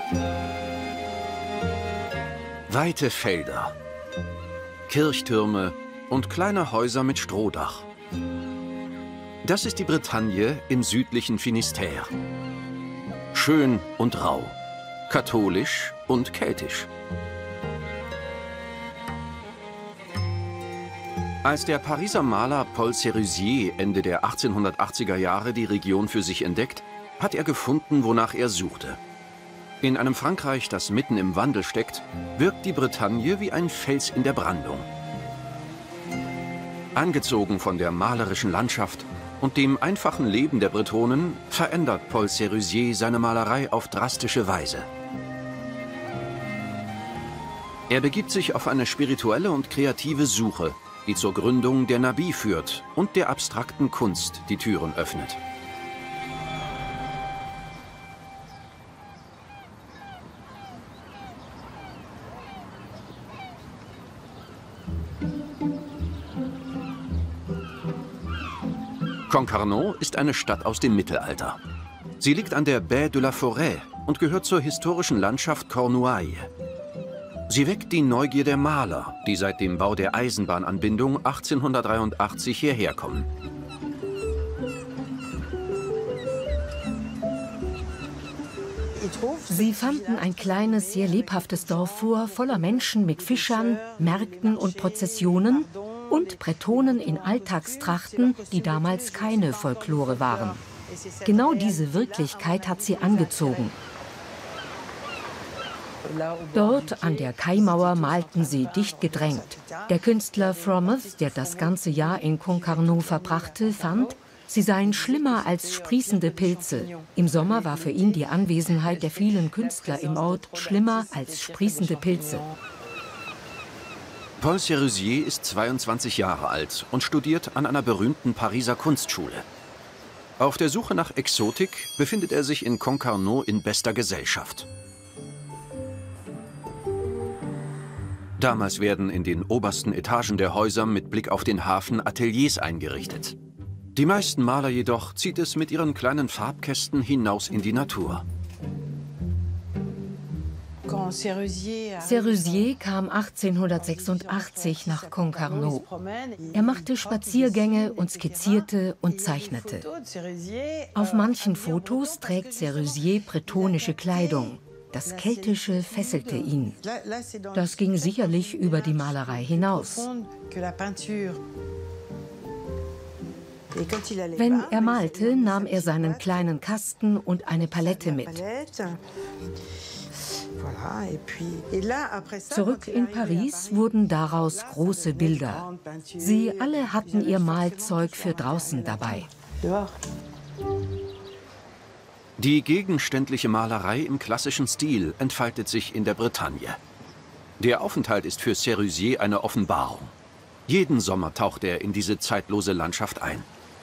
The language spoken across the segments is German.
Weite Felder, Kirchtürme und kleine Häuser mit Strohdach. Das ist die Bretagne im südlichen Finistère. Schön und rau, katholisch und keltisch. Als der Pariser Maler Paul Sérusier Ende der 1880er Jahre die Region für sich entdeckt, hat er gefunden, wonach er suchte. In einem Frankreich, das mitten im Wandel steckt, wirkt die Bretagne wie ein Fels in der Brandung. Angezogen von der malerischen Landschaft und dem einfachen Leben der Bretonen verändert Paul Sérusier seine Malerei auf drastische Weise. Er begibt sich auf eine spirituelle und kreative Suche, die zur Gründung der Nabis führt und der abstrakten Kunst die Türen öffnet. Concarneau ist eine Stadt aus dem Mittelalter. Sie liegt an der Baie de la Forêt und gehört zur historischen Landschaft Cornouailles. Sie weckt die Neugier der Maler, die seit dem Bau der Eisenbahnanbindung 1883 hierher kommen. Sie fanden ein kleines, sehr lebhaftes Dorf vor, voller Menschen mit Fischern, Märkten und Prozessionen und Bretonen in Alltagstrachten, die damals keine Folklore waren. Genau diese Wirklichkeit hat sie angezogen. Dort an der Kaimauer malten sie dicht gedrängt. Der Künstler Frometh, der das ganze Jahr in Concarneau verbrachte, fand, sie seien schlimmer als sprießende Pilze. Im Sommer war für ihn die Anwesenheit der vielen Künstler im Ort schlimmer als sprießende Pilze. Paul Sérusier ist 22 Jahre alt und studiert an einer berühmten Pariser Kunstschule. Auf der Suche nach Exotik befindet er sich in Concarneau in bester Gesellschaft. Damals werden in den obersten Etagen der Häuser mit Blick auf den Hafen Ateliers eingerichtet. Die meisten Maler jedoch zieht es mit ihren kleinen Farbkästen hinaus in die Natur. Sérusier kam 1886 nach Concarneau. Er machte Spaziergänge und skizzierte und zeichnete. Auf manchen Fotos trägt Sérusier bretonische Kleidung. Das Keltische fesselte ihn. Das ging sicherlich über die Malerei hinaus. Wenn er malte, nahm er seinen kleinen Kasten und eine Palette mit. Zurück in Paris wurden daraus große Bilder. Sie alle hatten ihr Malzeug für draußen dabei. Die gegenständliche Malerei im klassischen Stil entfaltet sich in der Bretagne. Der Aufenthalt ist für Sérusier eine Offenbarung. Jeden Sommer taucht er in diese zeitlose Landschaft ein.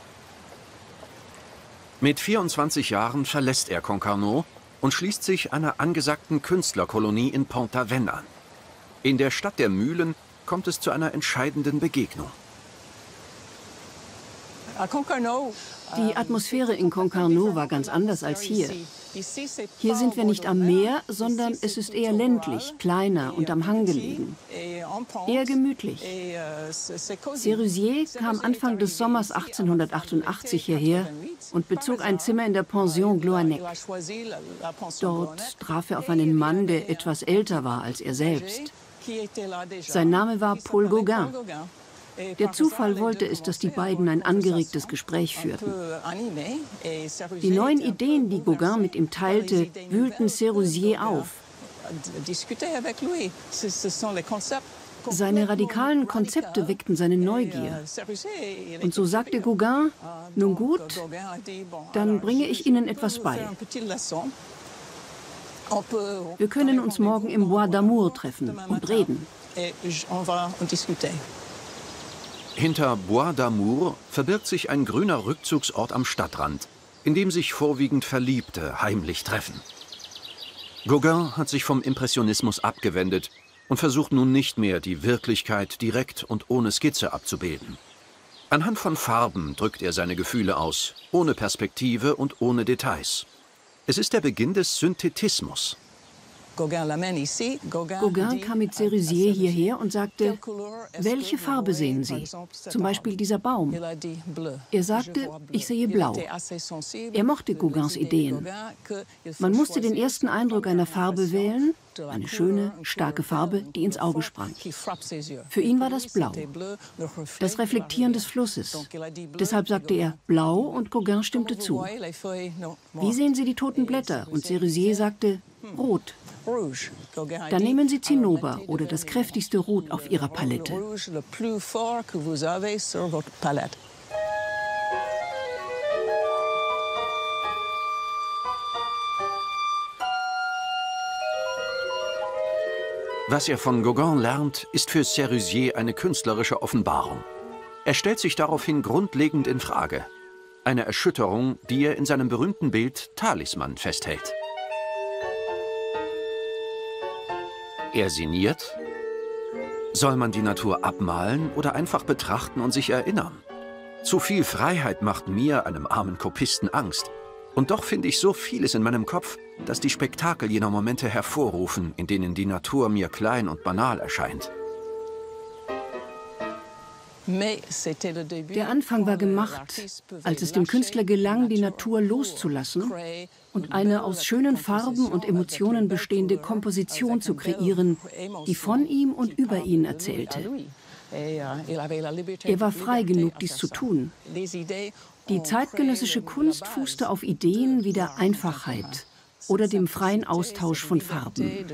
Mit 24 Jahren verlässt er Concarneau und schließt sich einer angesagten Künstlerkolonie in Pont-Aven an. In der Stadt der Mühlen kommt es zu einer entscheidenden Begegnung. Die Atmosphäre in Concarneau war ganz anders als hier. Hier sind wir nicht am Meer, sondern es ist eher ländlich, kleiner und am Hang gelegen. Eher gemütlich. Sérusier kam Anfang des Sommers 1888 hierher und bezog ein Zimmer in der Pension Gloanec. Dort traf er auf einen Mann, der etwas älter war als er selbst. Sein Name war Paul Gauguin. Der Zufall wollte es, dass die beiden ein angeregtes Gespräch führten. Die neuen Ideen, die Gauguin mit ihm teilte, wühlten Sérusier auf. Seine radikalen Konzepte weckten seine Neugier. Und so sagte Gauguin, nun gut, dann bringe ich Ihnen etwas bei. Wir können uns morgen im Bois d'Amour treffen und reden. Hinter Bois d'Amour verbirgt sich ein grüner Rückzugsort am Stadtrand, in dem sich vorwiegend Verliebte heimlich treffen. Gauguin hat sich vom Impressionismus abgewendet und versucht nun nicht mehr, die Wirklichkeit direkt und ohne Skizze abzubilden. Anhand von Farben drückt er seine Gefühle aus, ohne Perspektive und ohne Details. Es ist der Beginn des Synthetismus. Gauguin kam mit Sérusier hierher und sagte, welche Farbe sehen Sie? Zum Beispiel dieser Baum. Er sagte, ich sehe blau. Er mochte Gauguins Ideen. Man musste den ersten Eindruck einer Farbe wählen, eine schöne, starke Farbe, die ins Auge sprang. Für ihn war das Blau, das Reflektieren des Flusses. Deshalb sagte er Blau und Gauguin stimmte zu. Wie sehen Sie die toten Blätter? Und Sérusier sagte Rot. Dann nehmen Sie Zinnober oder das kräftigste Rot auf Ihrer Palette. Was er von Gauguin lernt, ist für Sérusier eine künstlerische Offenbarung. Er stellt sich daraufhin grundlegend in Frage. Eine Erschütterung, die er in seinem berühmten Bild Talisman festhält. Er sinniert: Soll man die Natur abmalen oder einfach betrachten und sich erinnern? Zu viel Freiheit macht mir, einem armen Kopisten, Angst. Und doch finde ich so vieles in meinem Kopf, dass die Spektakel jener Momente hervorrufen, in denen die Natur mir klein und banal erscheint. Der Anfang war gemacht, als es dem Künstler gelang, die Natur loszulassen und eine aus schönen Farben und Emotionen bestehende Komposition zu kreieren, die von ihm und über ihn erzählte. Er war frei genug, dies zu tun. Die zeitgenössische Kunst fußte auf Ideen wie der Einfachheit oder dem freien Austausch von Farben.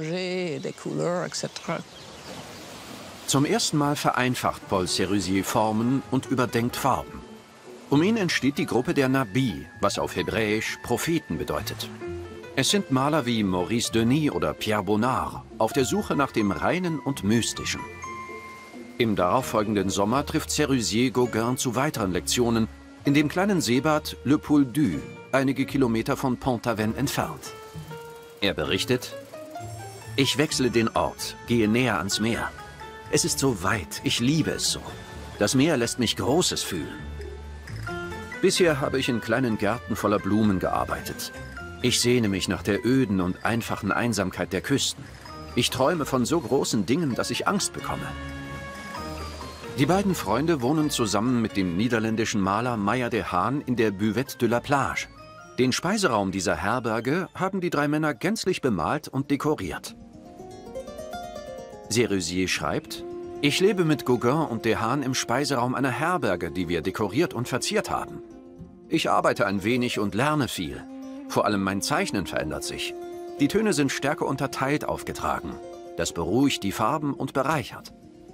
Zum ersten Mal vereinfacht Paul Sérusier Formen und überdenkt Farben. Um ihn entsteht die Gruppe der Nabi, was auf Hebräisch Propheten bedeutet. Es sind Maler wie Maurice Denis oder Pierre Bonnard auf der Suche nach dem Reinen und Mystischen. Im darauffolgenden Sommer trifft Sérusier Gauguin zu weiteren Lektionen in dem kleinen Seebad Le Pouldu, einige Kilometer von Pont-Aven entfernt. Er berichtet: Ich wechsle den Ort, gehe näher ans Meer. Es ist so weit, ich liebe es so. Das Meer lässt mich Großes fühlen. Bisher habe ich in kleinen Gärten voller Blumen gearbeitet. Ich sehne mich nach der öden und einfachen Einsamkeit der Küsten. Ich träume von so großen Dingen, dass ich Angst bekomme. Die beiden Freunde wohnen zusammen mit dem niederländischen Maler Meyer de Haan in der Buvette de la Plage. Den Speiseraum dieser Herberge haben die drei Männer gänzlich bemalt und dekoriert. Sérusier schreibt: Ich lebe mit Gauguin und de Haan im Speiseraum einer Herberge, die wir dekoriert und verziert haben. Ich arbeite ein wenig und lerne viel. Vor allem mein Zeichnen verändert sich. Die Töne sind stärker unterteilt aufgetragen. Das beruhigt die Farben und bereichert.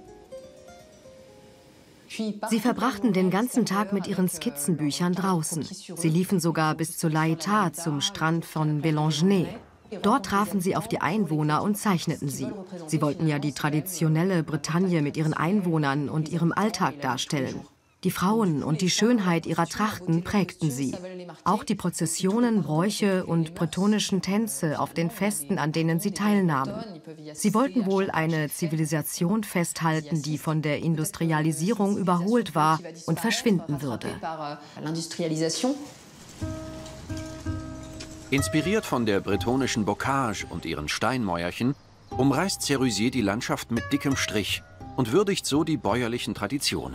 Sie verbrachten den ganzen Tag mit ihren Skizzenbüchern draußen. Sie liefen sogar bis zu L'Aïta, zum Strand von Bélangenais. Dort trafen sie auf die Einwohner und zeichneten sie. Sie wollten ja die traditionelle Bretagne mit ihren Einwohnern und ihrem Alltag darstellen. Die Frauen und die Schönheit ihrer Trachten prägten sie. Auch die Prozessionen, Bräuche und bretonischen Tänze auf den Festen, an denen sie teilnahmen. Sie wollten wohl eine Zivilisation festhalten, die von der Industrialisierung überholt war und verschwinden würde. Inspiriert von der bretonischen Bocage und ihren Steinmäuerchen umreißt Sérusier die Landschaft mit dickem Strich und würdigt so die bäuerlichen Traditionen.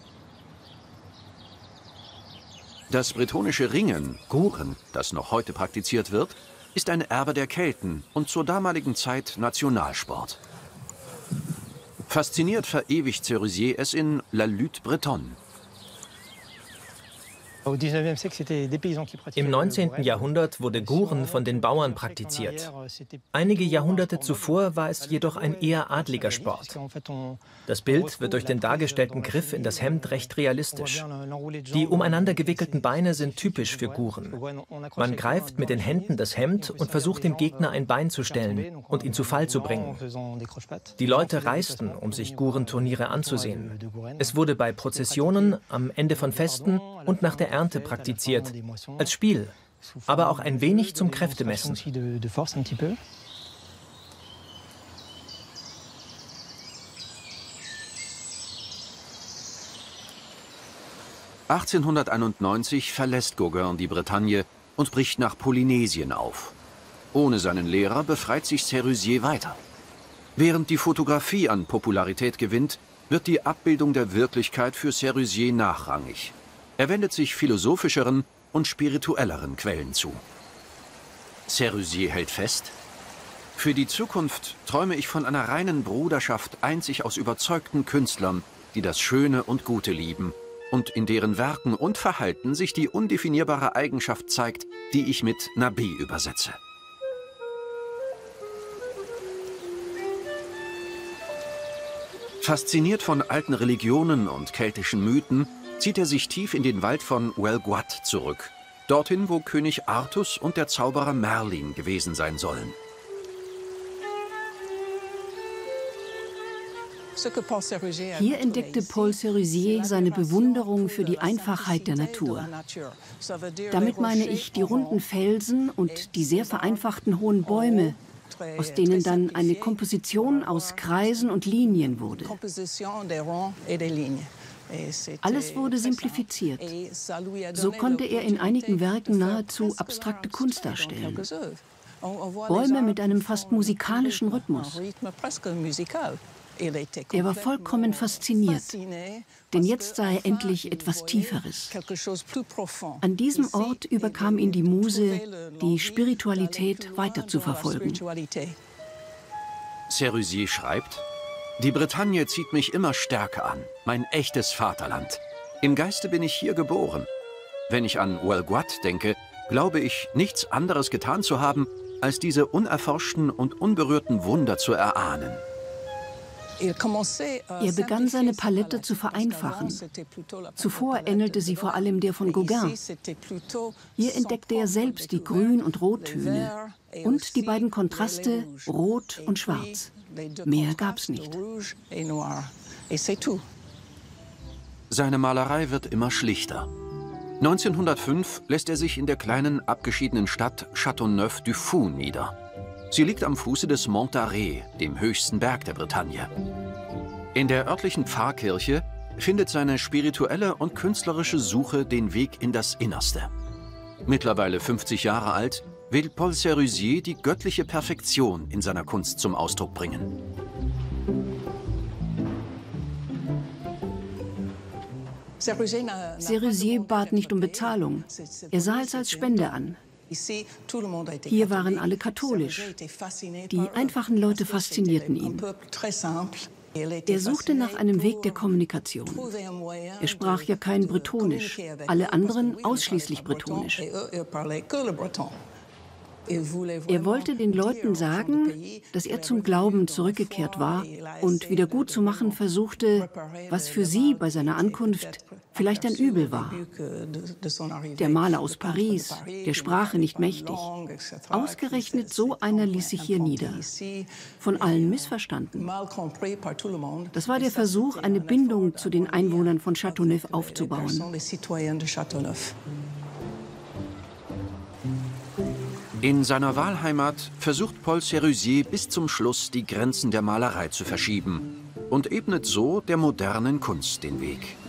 Das bretonische Ringen, Guren, das noch heute praktiziert wird, ist ein Erbe der Kelten und zur damaligen Zeit Nationalsport. Fasziniert verewigt Sérusier es in La Lutte Bretonne. Im 19. Jahrhundert wurde Guren von den Bauern praktiziert. Einige Jahrhunderte zuvor war es jedoch ein eher adliger Sport. Das Bild wird durch den dargestellten Griff in das Hemd recht realistisch. Die umeinander gewickelten Beine sind typisch für Guren. Man greift mit den Händen das Hemd und versucht dem Gegner ein Bein zu stellen und ihn zu Fall zu bringen. Die Leute reisten, um sich Gurenturniere anzusehen. Es wurde bei Prozessionen, am Ende von Festen und nach der Ernte praktiziert, als Spiel, aber auch ein wenig zum Kräftemessen. 1891 verlässt Gauguin die Bretagne und bricht nach Polynesien auf. Ohne seinen Lehrer befreit sich Sérusier weiter. Während die Fotografie an Popularität gewinnt, wird die Abbildung der Wirklichkeit für Sérusier nachrangig. Er wendet sich philosophischeren und spirituelleren Quellen zu. Sérusier hält fest: Für die Zukunft träume ich von einer reinen Bruderschaft einzig aus überzeugten Künstlern, die das Schöne und Gute lieben und in deren Werken und Verhalten sich die undefinierbare Eigenschaft zeigt, die ich mit Nabi übersetze. Fasziniert von alten Religionen und keltischen Mythen zieht er sich tief in den Wald von Wel'Gwat zurück, dorthin, wo König Artus und der Zauberer Merlin gewesen sein sollen. Hier entdeckte Paul Sérusier seine Bewunderung für die Einfachheit der Natur. Damit meine ich die runden Felsen und die sehr vereinfachten hohen Bäume, aus denen dann eine Komposition aus Kreisen und Linien wurde. Alles wurde simplifiziert. So konnte er in einigen Werken nahezu abstrakte Kunst darstellen. Bäume mit einem fast musikalischen Rhythmus. Er war vollkommen fasziniert, denn jetzt sah er endlich etwas Tieferes. An diesem Ort überkam ihn die Muse, die Spiritualität weiter zu verfolgen. Sérusier schreibt: Die Bretagne zieht mich immer stärker an, mein echtes Vaterland. Im Geiste bin ich hier geboren. Wenn ich an Wel'Gwat denke, glaube ich, nichts anderes getan zu haben, als diese unerforschten und unberührten Wunder zu erahnen. Er begann seine Palette zu vereinfachen. Zuvor ähnelte sie vor allem der von Gauguin. Hier entdeckte er selbst die Grün- und Rottöne und die beiden Kontraste Rot und Schwarz. Mehr gab's nicht. Seine Malerei wird immer schlichter. 1905 lässt er sich in der kleinen, abgeschiedenen Stadt Châteauneuf-du-Fou nieder. Sie liegt am Fuße des Mont d'Arrée, dem höchsten Berg der Bretagne. In der örtlichen Pfarrkirche findet seine spirituelle und künstlerische Suche den Weg in das Innerste. Mittlerweile 50 Jahre alt, will Paul Sérusier die göttliche Perfektion in seiner Kunst zum Ausdruck bringen. Sérusier bat nicht um Bezahlung. Er sah es als Spende an. Hier waren alle katholisch. Die einfachen Leute faszinierten ihn. Er suchte nach einem Weg der Kommunikation. Er sprach ja kein Bretonisch, alle anderen ausschließlich Bretonisch. Er wollte den Leuten sagen, dass er zum Glauben zurückgekehrt war und wieder gut zu machen versuchte, was für sie bei seiner Ankunft vielleicht ein Übel war. Der Maler aus Paris, der Sprache nicht mächtig. Ausgerechnet so einer ließ sich hier nieder. Von allen missverstanden. Das war der Versuch, eine Bindung zu den Einwohnern von Châteauneuf aufzubauen. In seiner Wahlheimat versucht Paul Sérusier bis zum Schluss die Grenzen der Malerei zu verschieben und ebnet so der modernen Kunst den Weg.